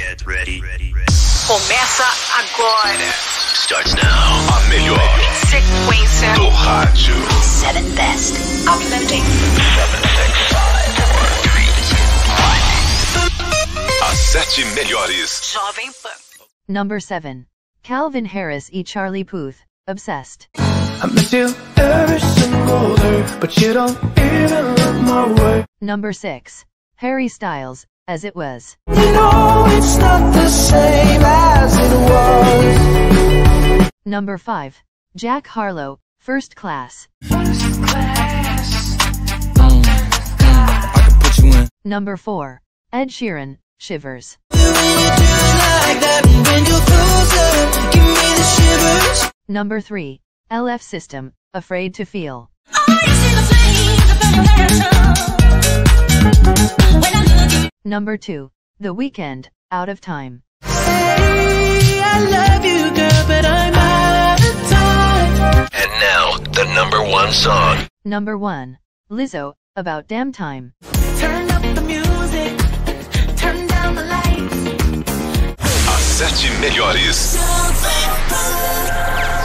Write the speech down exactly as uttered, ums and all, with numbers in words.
Get ready. Começa agora. Starts now. A melhor Sequência do rádio. Seven best. Uploading. seven, six, five, four, three, two, one. As sete melhores. Jovem Pan. Number seven. Calvin Harris e Charlie Puth, Obsessed. I miss you every single day, but you don't even look my way. Number six. Harry Styles, As It Was. You know it's not the same as it was. Number five. Jack Harlow, First Class. First class. Mm, mm, I can put you in. Number four. Ed Sheeran, Shivers. Number three. L F System, Afraid to Feel. Number two. The Weeknd, Out of Time. Say I love you, girl, but I'm out of time. And now, the number one song. Number one. Lizzo, About Damn Time. Turn up the music, turn down the lights. As sete melhores.